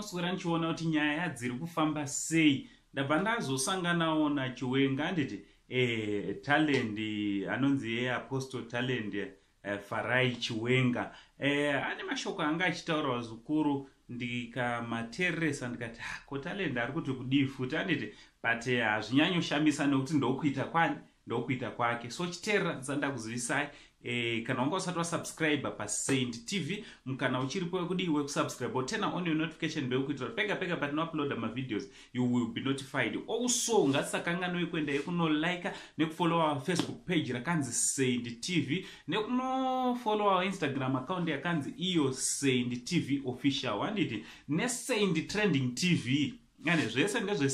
ndinoswera ndichiona kuti nyaya dziri kufamba sei. Ndabva ndazosanganawo naChiwenga nditi talent anonzi Apostle Talent Farai Chiwenga ane mashoko anga achitaura zvikuru ndikamatereresa ndikati ko Talent ari kuti kudii futi anditi but hazvinyanyoshamisa nekuti ndokuita kwake. So chiterera ndisanda kuzivisai kana wanga usati wasubscribe paSaint TV mukana uchiripo wekudii wekusubscribe turn on your notification bell kuitira pega patino upload ma videos you will be notified. Also ngatisakangano kuenda yekunolike nekufollow our Facebook page rakanzi Saint TV nekunofollow our Instagram account yakanzi iyo Saint TV official anditi neSaint Trending TV ngane zvese ndezve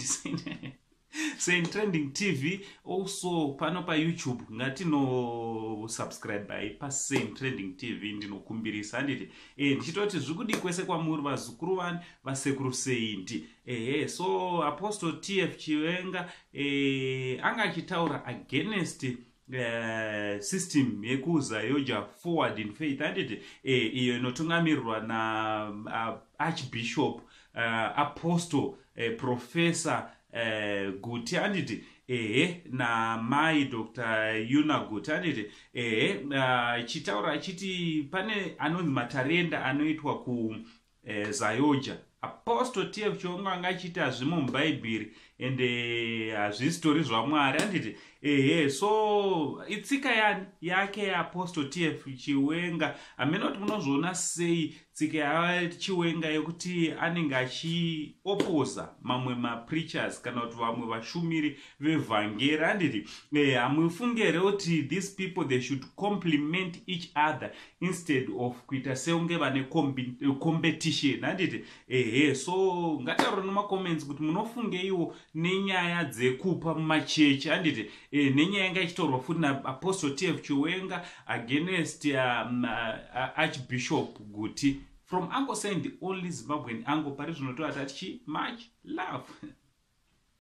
Saint Trending TV. Also pano pa YouTube ngatino subscribe pa Saint Trending TV ndinokumbirisa nditi ndichitoti zvikudi kwese kwamuri vazukuru vani vasekuru Saint. So Apostle TF Chiwenga anga achitaura against system yekuzayoja forward in faith anditi iyo inotungamirirwa na Archbishop Apostle Professor Guti anditi na mai Dr. Yuna Guti anditi chitaura achiti pane anonzi matarenda anoitwa ku zayoja. Apostle TF Chiwenga anga achiti hazvimo muBhaibheri ende hazvistori zvaMwari anditi so itsika yake Apostle TF Chiwenga amene kuti munozviona sei tsika yaChiwenga yekuti anenge achiopoza mamwe preachers kana kuti vamwe vashumiri vevhangeri anditi hamufunge here kuti these people they should complement each other instead of kuita seunge vane competition anditi so ngataura mumacomments kuti munofungeiwo nenyaya dzekupa mumachechi anditi nenyaya yanga ichitorwa futi naApostle TF Chiwenga against Archbishop Guti from Angle Saint, the only Zimbabwean angle pari zvinotoa tatichi much love.